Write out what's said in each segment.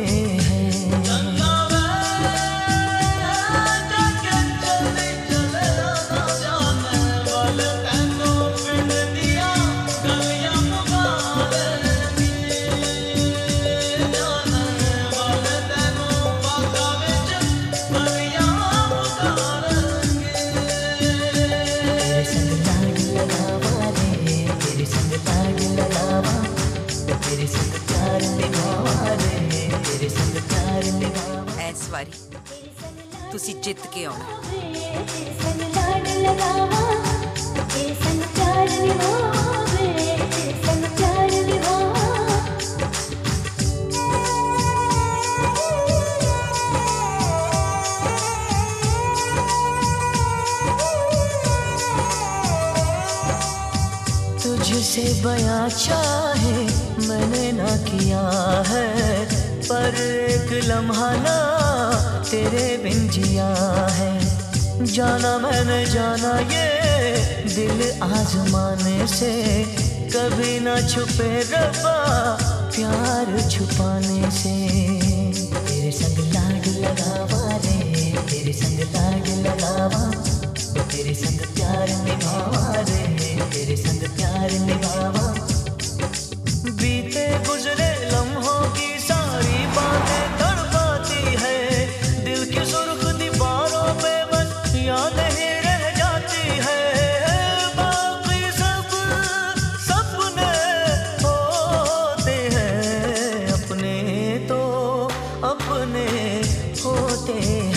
तुसी जित के आना। तुझसे बयां चाहे मैंने ना किया है, पर एक लम्हा ना तेरे बिन जिया है। जाना मैंने जाना ये दिल आजमाने से, कभी ना छुपे रब्बा प्यार छुपाने से। तेरे संग लाग लगावा रे, तेरे संग लाग लगावा, तेरे संग प्यार निभावा रे, तेरे संग प्यार निभावा। बीते गुजरे लम्हों की सारी बातें तड़पाती है, दिल की सुर्ख दीवारों पे बस यादें ही रह जाती है। बाकी सब सपने होते हैं, अपने तो अपने होते हैं।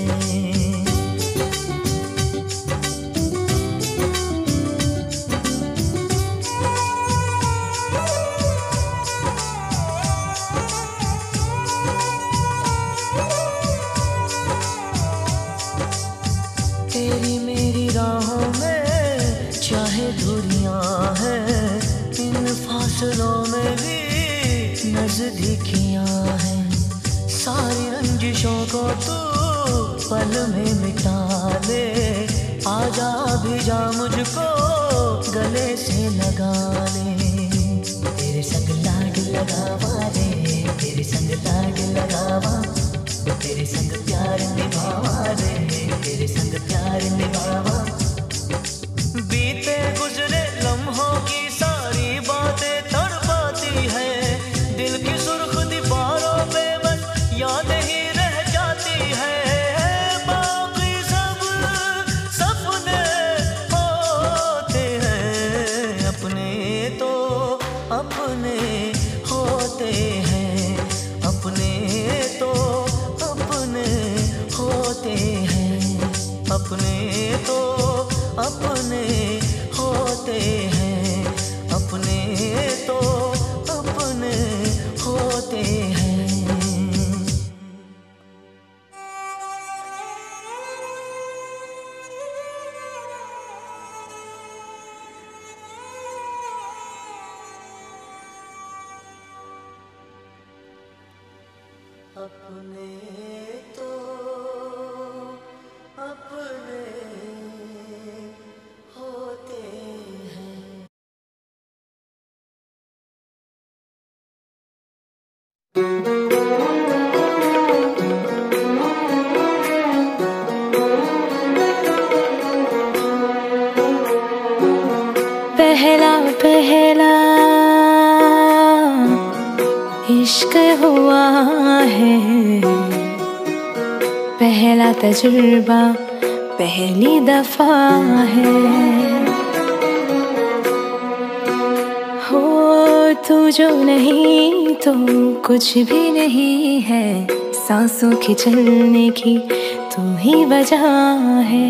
तेरी मेरी राहों में चाहे दूरियां हैं, इन फासलों में भी नजदीकियां हैं। सारी रंजिशों को तू पल में मिटा ले, आजा भी जा मुझको गले से लगा ले। तेरे संग लाग लगावा रे, तेरे संग लाग लगावा, तेरे संग प्यार निभावा रे, तेरे संग प्यार निभावा। बीते गुजरे लम्हों की सारी बातें तड़पाती है, दिल की सुर्ख दीवारों पे बस यादें ही रह जाती है। बाकी सब सपने होते हैं, अपने तो अपने होते हैं, अपने तो अपने होते हैं, अपने तो अपने होते हैं, अपने तो अपने होते हैं। अपने तो अपने होते हैं। पहला पहला इश्क हुआ है, पहला तजुर्बा पहली दफा है। हो तू जो नहीं तो कुछ भी नहीं है, सांसों के चलने की तू ही वजह है।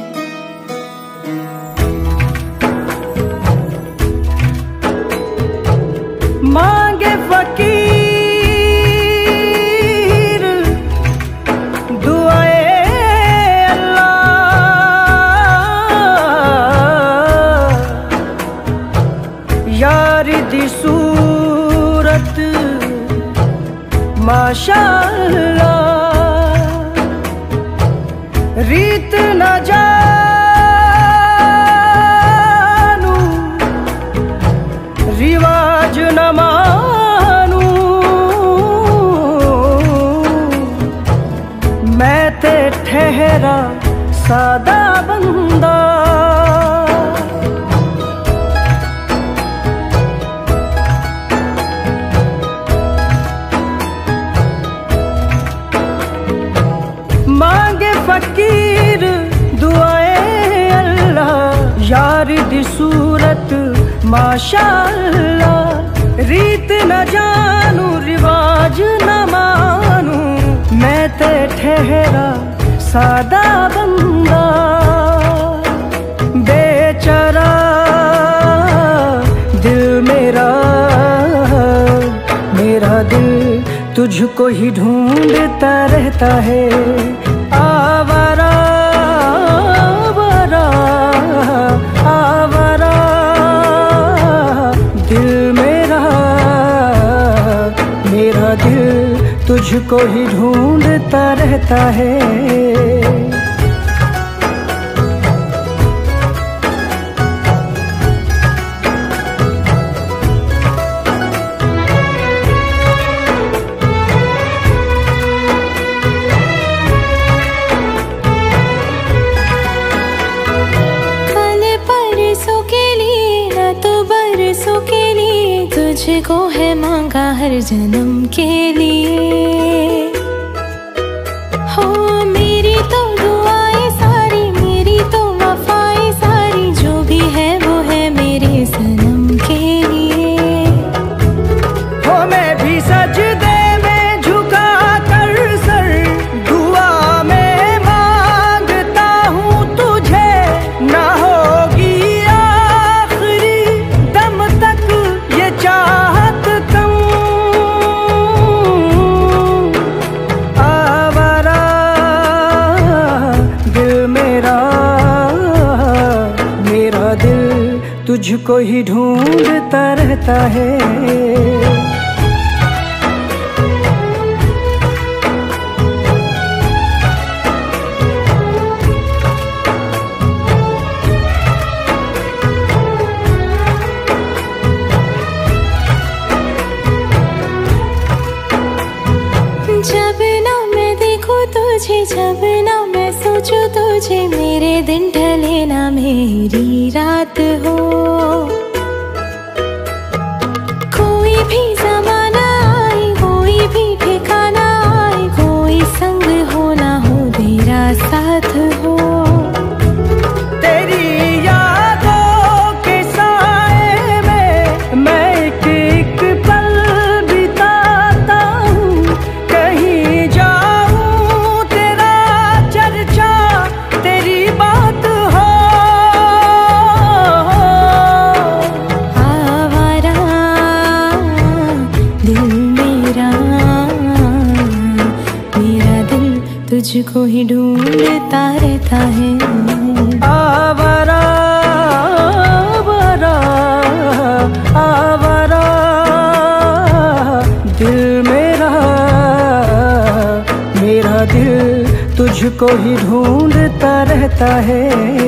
मांगे फकीर दुआए अल्लाह, यार दी सूरत माशाअल्लाह, रीत न जानू रिवाज न मानू, ठहरा सादा बंदा। मांगे फकीर दुआए अल्लाह, यार दी सूरत माशाअल्लाह। रीत न जानू रिवाज न मानू, मैं ते ठहरा सादा बंदा। बेचारा दिल मेरा, मेरा दिल तुझको ही ढूंढता रहता है। आवारा आवारा आवारा दिल मेरा, मेरा दिल तुझको ही ढूंढता रहता है। तुझको है मांगा हर जन्म के लिए। हो मेरी तो दुआएं सारी, मेरी तो वफाएं सारी, जो भी है वो है मेरे सनम के लिए। हो मैं भी सजदे में झुका कर सर, दुआ में मांगता हूँ तुझे। ना होगी आखिरी दम तक ये चाहत कम। आवारा दिल मेरा, मेरा दिल तुझको ही ढूंढता रहता है। जब ना मैं देखूं तुझे, जब ना मैं सोचूं तुझे, मेरे दिन ढले ना मेरी रात हो। कोई भी ज़माना आए, कोई भी ठिकाना आए, कोई संग हो ना हो तेरा साथ हो। तेरी यादों के साए में मैं एक एक पल बिताता हूँ। कहीं जाऊँ तेरा चर्चा, तेरी बात हो। आवारा दिल मेरा, मेरा दिल तुझको ही ढूंढता रहता है। आवारा आवारा आवारा दिल मेरा, मेरा दिल तुझको ही ढूंढता रहता है।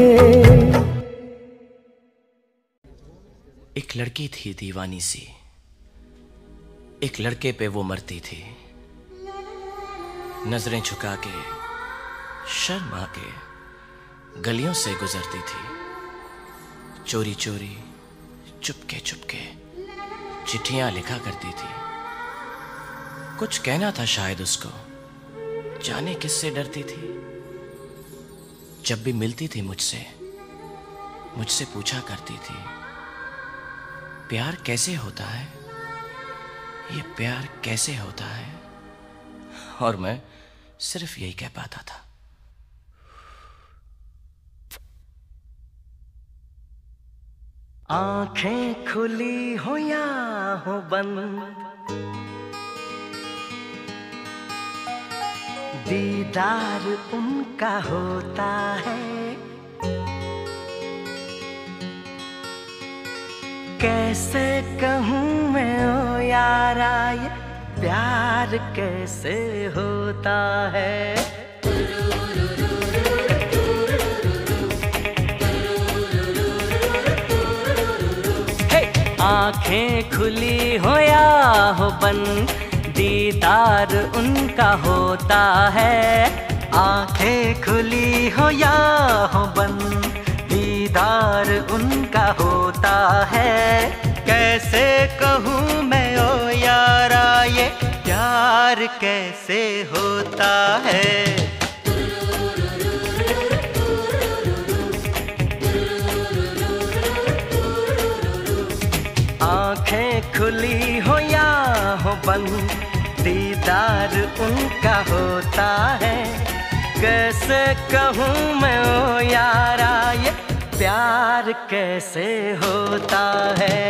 एक लड़की थी दीवानी सी, एक लड़के पे वो मरती थी। नजरें झुका के शर्मा के गलियों से गुजरती थी। चोरी चोरी चुपके चुपके चिट्ठियां लिखा करती थी। कुछ कहना था शायद उसको, जाने किससे डरती थी। जब भी मिलती थी मुझसे, मुझसे पूछा करती थी, प्यार कैसे होता है, ये प्यार कैसे होता है। और मैं सिर्फ यही कह पाता था। आंखें खुली हो या हो बंद, दीदार उनका होता है। कैसे कहूँ मैं ओ यारा, ये प्यार कैसे होता है। आंखें खुली हो या हो बंद, दीदार उनका होता है। आंखें खुली हो या हो बंद, दीदार उनका होता है। कैसे कहूँ मैं ओ यारा ये प्यार कैसे होता है। आंखें खुली हो या हो बंद, दीदार उनका होता है। कैसे कहूँ मैं ओ यारा ये प्यार कैसे होता है।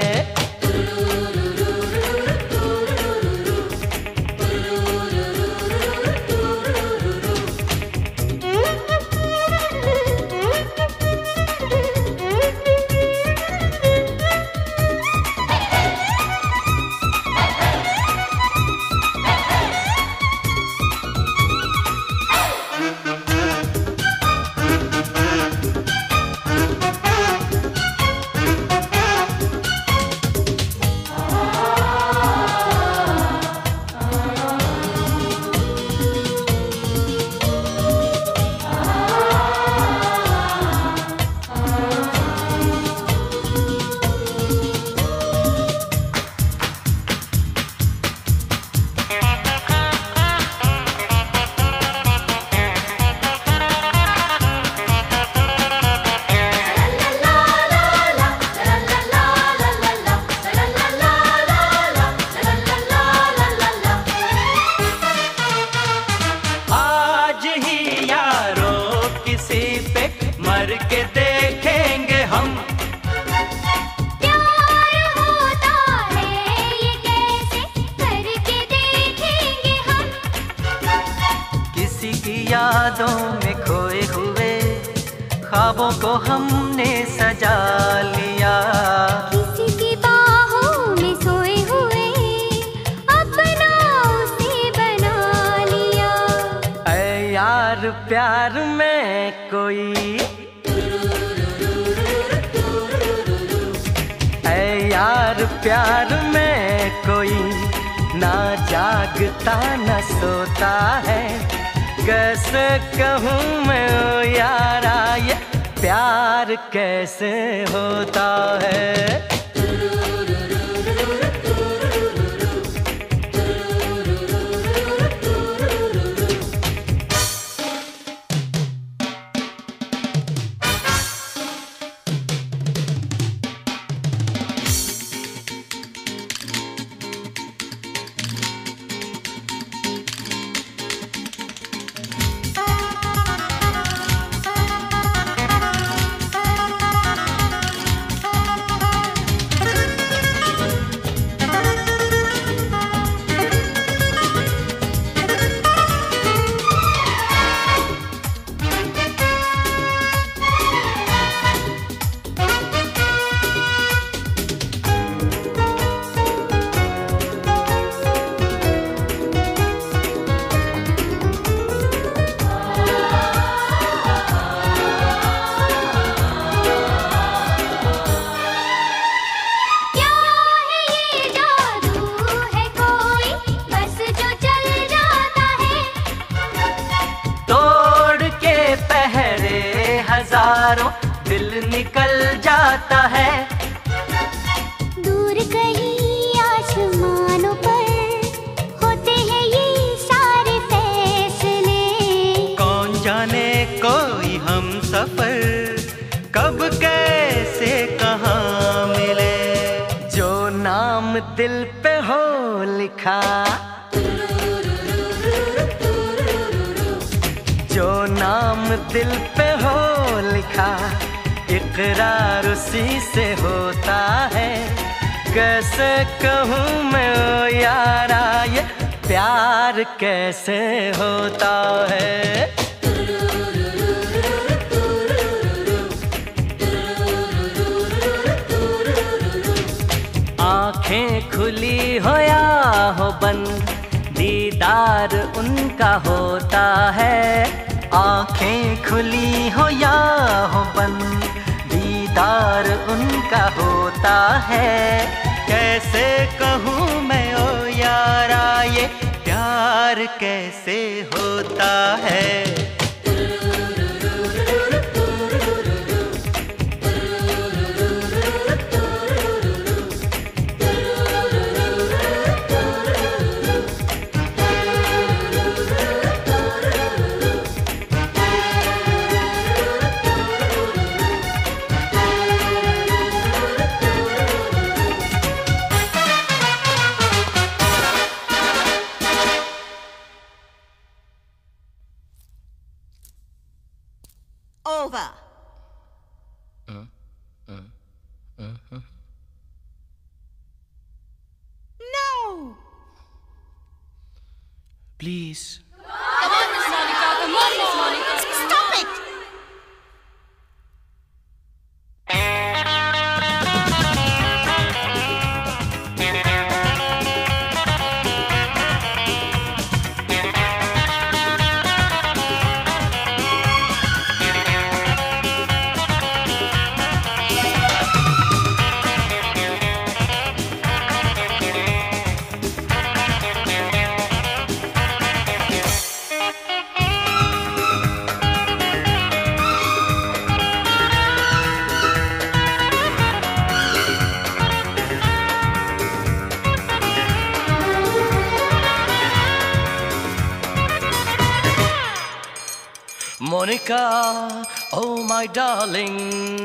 के देखेंगे हम, प्यार होता है ये कैसे करके देखेंगे हम। किसी की यादों में खोए हुए ख्वाबों को हमने सजा लिया। किसी की बाहों में सोए हुए अपना उसे बना लिया। ऐ यार प्यार में कोई, यार प्यार में कोई ना जागता न सोता है। कैसे कहूँ मैं ओ यारा ये प्यार कैसे होता है। दिल निकल जाता है। दूर कहीं आसमानों पर होते हैं ये सारे फैसले। कौन जाने कोई हम सफर कब कैसे कहाँ मिले। जो नाम दिल पे हो लिखा, जो नाम दिल पे हो लिखा, इकरार उसी से होता है। कैसे कहूँ मैं ओ यारा ये प्यार कैसे होता है। आंखें खुली हो या हो बंद, दीदार उनका होता है। आंखें खुली हो या हो बंद, दीदार उनका होता है। कैसे कहूँ मैं ओ यारा ये प्यार प्यार कैसे होता है। Over. No! Please. Come on, Miss Monica. Come on, Miss Monica. Stop it! Monica, oh my darling.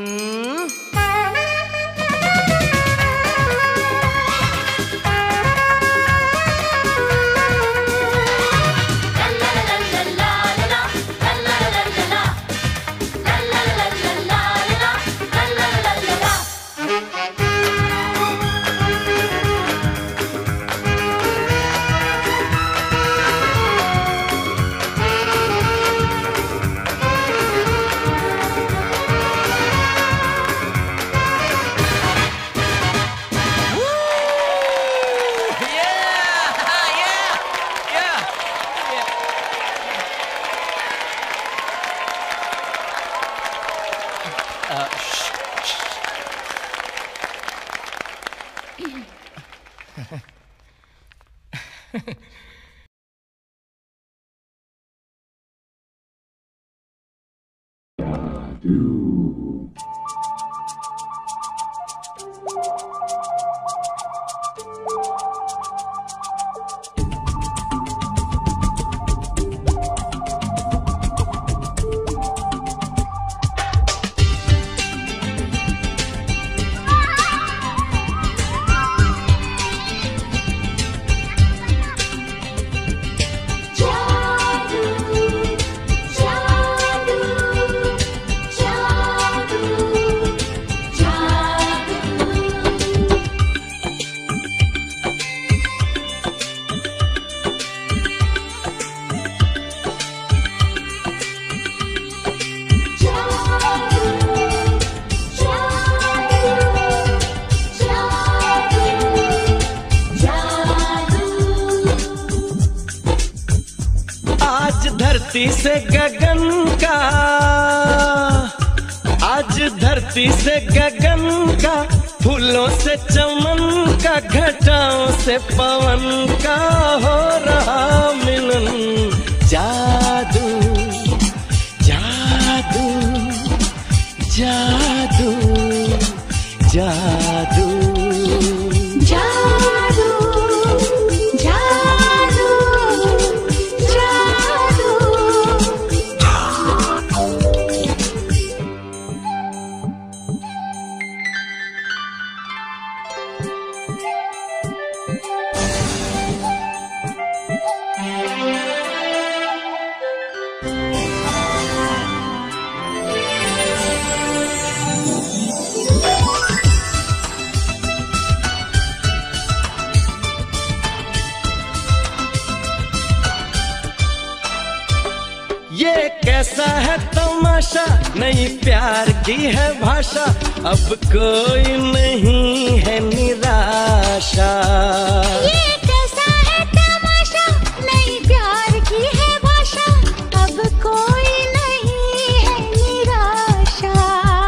धरती से गगन का, आज धरती से गगन का, फूलों से चमन का, घटाओं से पवन का हो रहा मिलन। जादू जादू जादू जादू ये कैसा है तमाशा, नई प्यार की है भाषा, अब कोई नहीं है निराशा। ये कैसा है तमाशा, नई प्यार की है भाषा, अब कोई नहीं है निराशा।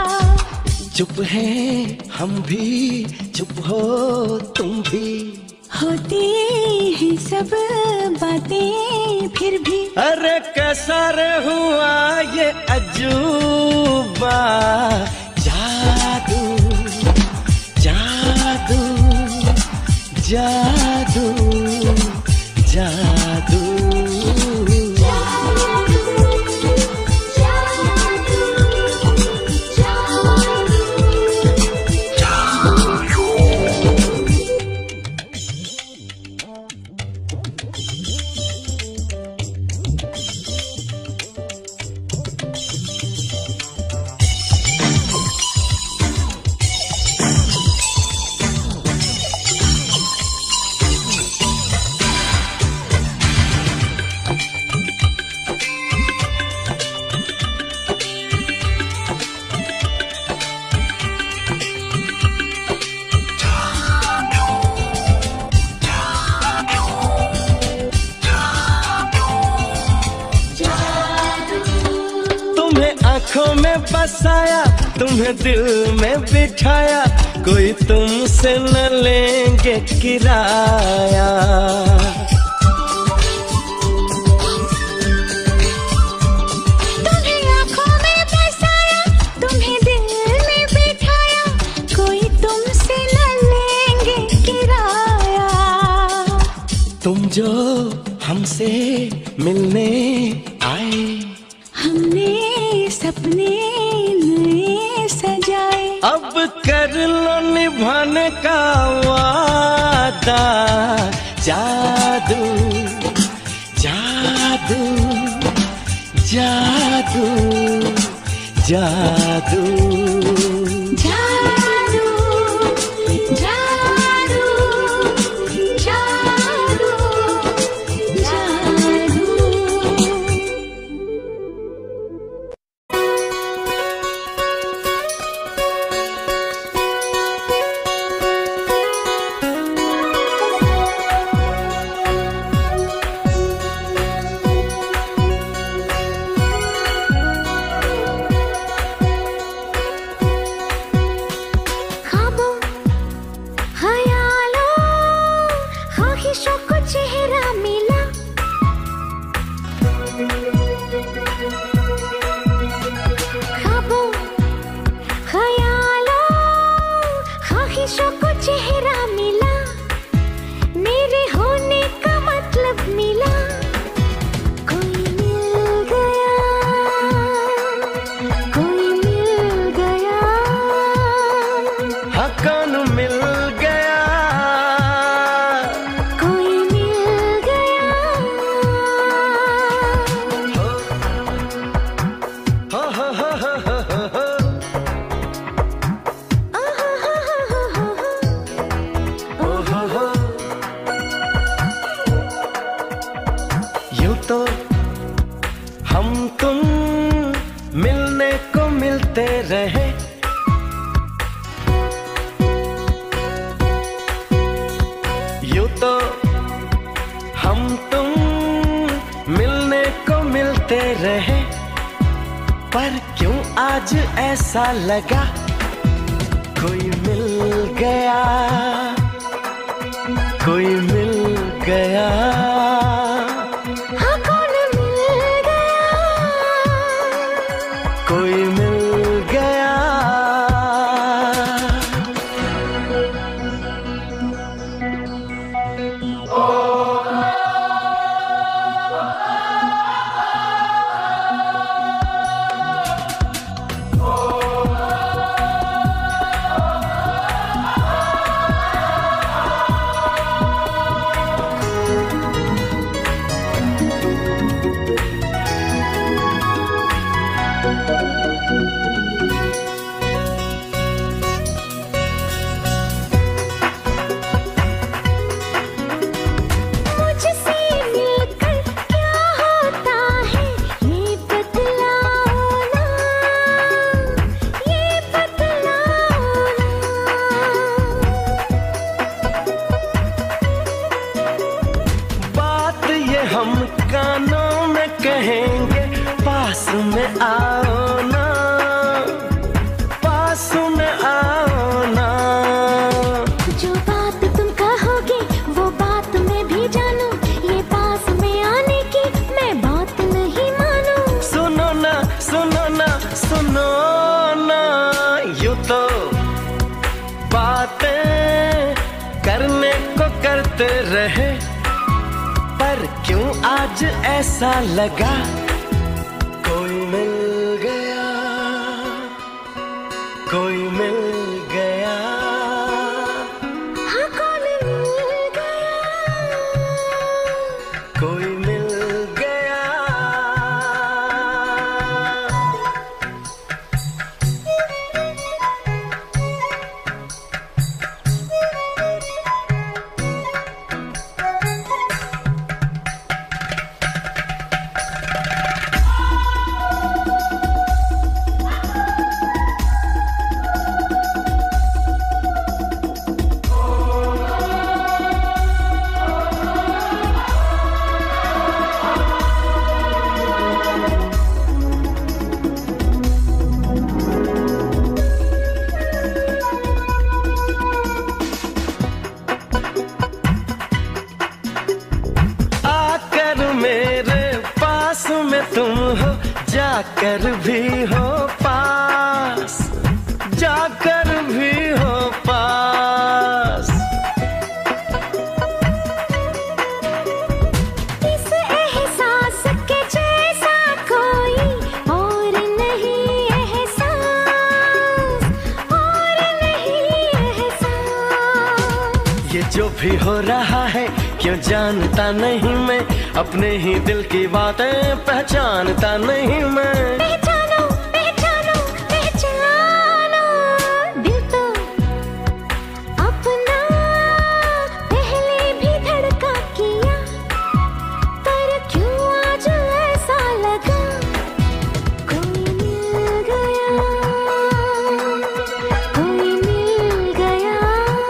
चुप है हम भी, चुप हो तुम भी, होती है सब बातें फिर भी। अरे कैसा रे हुआ ये अजूबा, जादू जादू जादू जादू। आँखों में बसाया, तुम्हें दिल में बिठाया, कोई तुमसे न लेंगे किराया। तुम्हें आँखों में बसाया, तुम्हें दिल में बिठाया, कोई तुमसे न लेंगे किराया। तुम जो हमसे मिलने आए, हमने सपने नए सजाए, अब कर लो निभाने का वादा। जादू जादू जादू जादू रहे। यूं तो हम तुम मिलने को मिलते रहे, पर क्यों आज ऐसा लगा कोई मिल गया, कोई मिल गया। हाँ, कौन मिल गया, कोई मिल गया। हम कानों में कहेंगे, पास में आओ ना, पास में आओ ना। जो बात तुम कहोगे वो आते रहे, पर क्यों आज ऐसा लगा कोई मिल गया, कोई मिल गया। हाँ कौन मिल गया, कोई मिल गया। तुम हो जाकर भी हो पास, जाकर भी हो पास। इस एहसास के जैसा कोई और नहीं एहसास, और नहीं एहसास। ये जो भी हो रहा है क्यों जानता नहीं मैं, अपने ही दिल की बातें पहचानता नहीं मैं। पहचानो पहचानो पहचानो, दिल तो अपना पहले भी धड़का किया, पर क्यों आज ऐसा लगा कोई मिल गया, कोई मिल गया।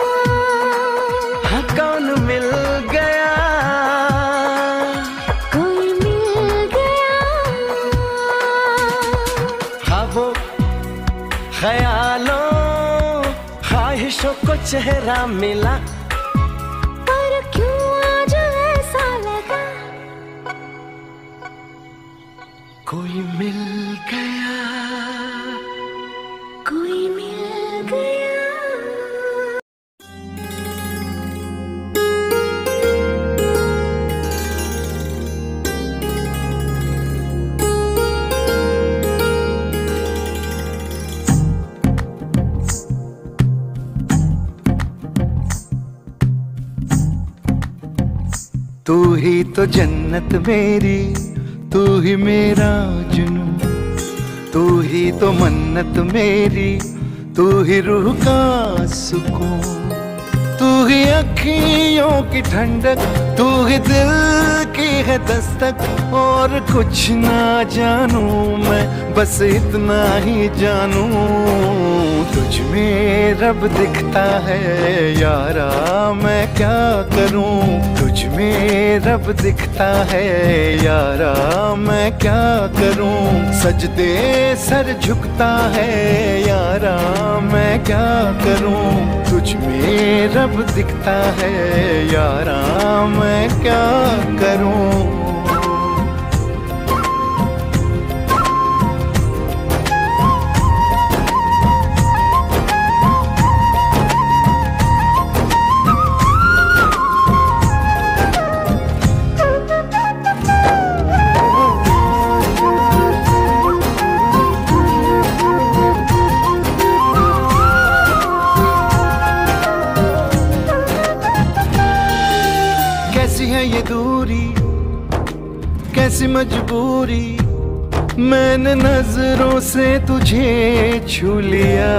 हाँ कौन मिल गया, ख्यालों ख्वाहिशों को चेहरा मिला, पर क्यों आज ऐसा लगा कोई मिल गया, कोई मिल गया। तू ही तो जन्नत मेरी, तू ही मेरा जुनू, तू ही तो मन्नत मेरी, तू ही रूह का सुकून, तू ही अखियों की ठंडक, तू ही दिल की है दस्तक। और कुछ ना जानू मैं, बस इतना ही जानू, तुझ में रब दिखता है यारा, मैं क्या करूं। तुझ में रब दिखता है यारा, मैं क्या करूं। सजदे सर झुकता है यारा, मैं क्या करूं। तुझ में रब दिखता है यारा, मैं क्या करूं। ये दूरी कैसी मजबूरी, मैंने नजरों से तुझे छू लिया।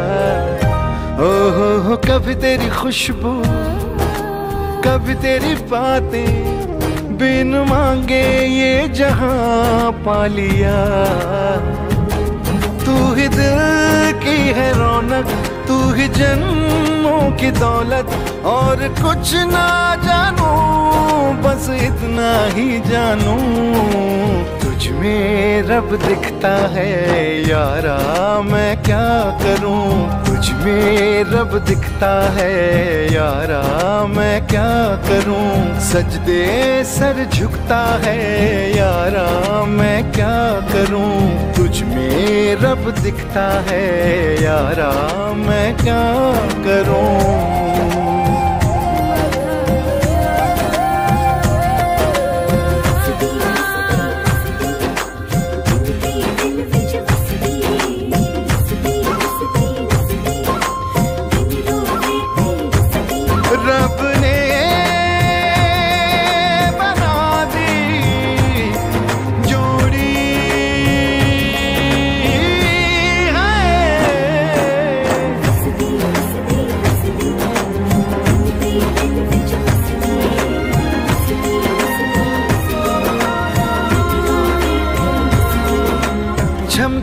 ओहो कभी तेरी खुशबू, कभी तेरी बातें, बिन मांगे ये जहां पा लिया। तू ही दिल की है रौनक, तू ही जन्मों की दौलत। और कुछ ना जानू, बस इतना ही जानू, तुझ में रब दिखता है यारा, मैं क्या करूं। तुझ में रब दिखता है यारा, मैं क्या करूं। सजदे सर झुकता है यारा, मैं क्या करूं। तुझ में रब दिखता है यारा, मैं क्या करूं।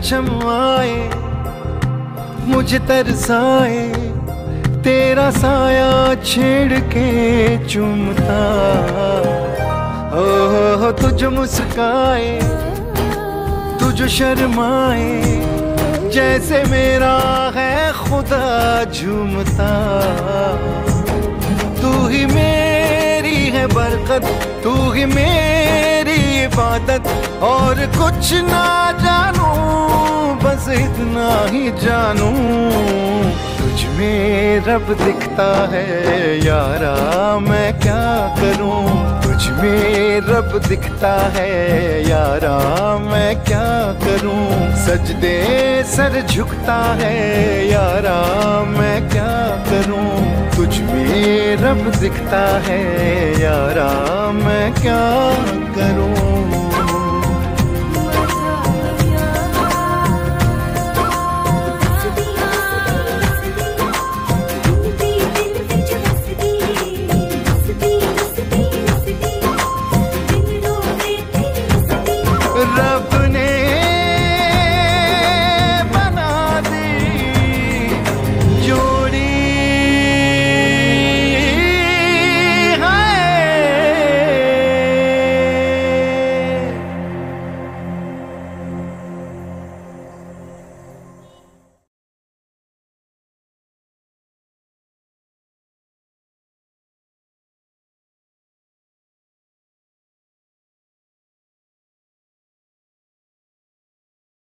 परछम आए मुझे तरसाए, तेरा साया छेड़ के चूमता। हो तुझ मुस्काए तुझ शर्माए, जैसे मेरा है खुदा झूमता। तू ही मेरी है बरकत, तू ही मेरी इबादत, और कुछ ना जानू बस इतना ही जानू। तुझ में रब दिखता है यारा मैं क्या करूं, तुझ में रब दिखता है यारा मैं क्या करूं। सजदे सर झुकता है यारा मैं क्या करूं, तुझ में रब दिखता है यारा मैं क्या करूं।